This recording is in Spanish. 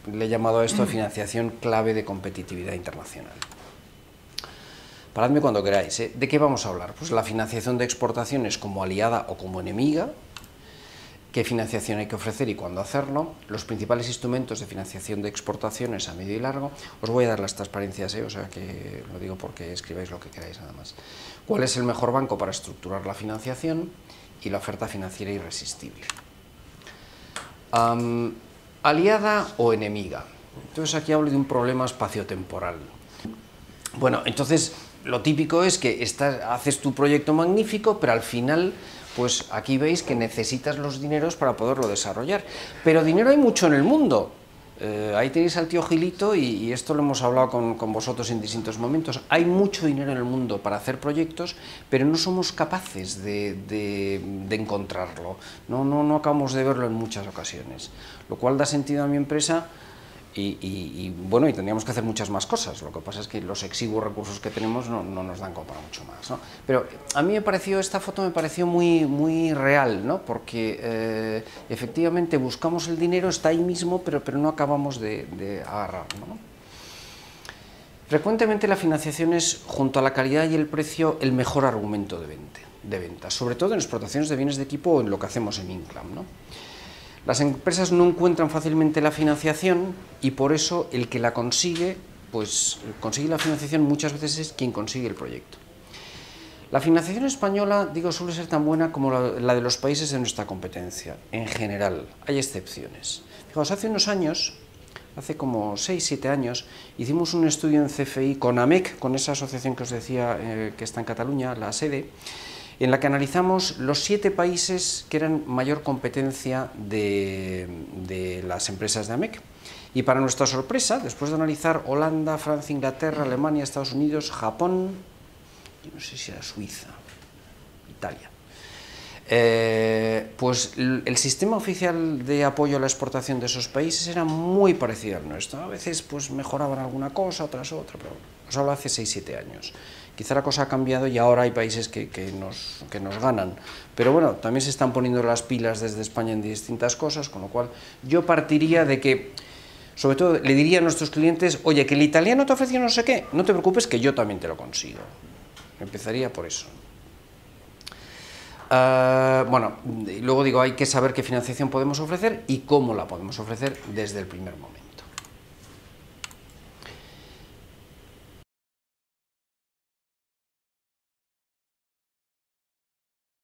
le he llamado a esto financiación clave de competitividad internacional. Paradme cuando queráis, ¿eh? ¿De qué vamos a hablar? Pues la financiación de exportaciones como aliada o como enemiga, qué financiación hay que ofrecer y cuándo hacerlo, los principales instrumentos de financiación de exportaciones a medio y largo. Os voy a dar las transparencias, o sea que lo digo porque escribáis lo que queráis nada más. ¿Cuál es el mejor banco para estructurar la financiación? Y la oferta financiera irresistible. ¿Aliada o enemiga? Entonces aquí hablo de un problema espaciotemporal. Bueno, entonces lo típico es que haces tu proyecto magnífico, pero al final, pues aquí veis que necesitas los dineros para poderlo desarrollar. Pero dinero hay mucho en el mundo. Ahí tenéis al tío Gilito y esto lo hemos hablado con vosotros en distintos momentos. Hay mucho dinero en el mundo para hacer proyectos, pero no somos capaces de encontrarlo. No acabamos de verlo en muchas ocasiones. Lo cual da sentido a mi empresa. Bueno, y tendríamos que hacer muchas más cosas, lo que pasa es que los exiguos recursos que tenemos no nos dan como para mucho más, ¿no? Pero a mí esta foto me pareció muy real, ¿no? Porque efectivamente buscamos el dinero, está ahí mismo, pero no acabamos de agarrarlo, ¿no? Frecuentemente la financiación es, junto a la calidad y el precio, el mejor argumento de venta, sobre todo en exportaciones de bienes de equipo o en lo que hacemos en Inclam, ¿no? Las empresas no encuentran fácilmente la financiación y por eso el que la consigue, pues consigue la financiación muchas veces es quien consigue el proyecto. La financiación española, digo, suele ser tan buena como la de los países de nuestra competencia, en general, hay excepciones. Fijaos, hace unos años, hace como 6-7 años, hicimos un estudio en CFI con AMEC, con esa asociación que os decía que está en Cataluña, la sede, en la que analizamos los 7 países que eran mayor competencia de las empresas de AMEC. Y para nuestra sorpresa, después de analizar Holanda, Francia, Inglaterra, Alemania, Estados Unidos, Japón, y no sé si era Suiza, Italia, pues el sistema oficial de apoyo a la exportación de esos países era muy parecido al nuestro. A veces pues mejoraban alguna cosa, otras otra, pero os hablo hace 6-7 años. Quizá la cosa ha cambiado y ahora hay países que nos ganan, pero bueno, también se están poniendo las pilas desde España en distintas cosas, con lo cual yo partiría de que, sobre todo, le diría a nuestros clientes, oye, que el italiano te ofrece no sé qué, no te preocupes que yo también te lo consigo. Empezaría por eso. Bueno, luego digo, hay que saber qué financiación podemos ofrecer y cómo la podemos ofrecer desde el primer momento.